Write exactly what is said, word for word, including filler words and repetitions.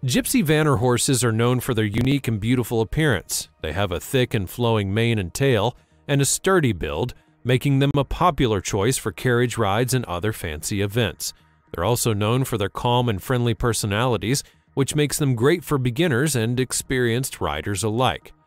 Gypsy Vanner horses are known for their unique and beautiful appearance. They have a thick and flowing mane and tail, and a sturdy build, making them a popular choice for carriage rides and other fancy events. They're also known for their calm and friendly personalities, which makes them great for beginners and experienced riders alike.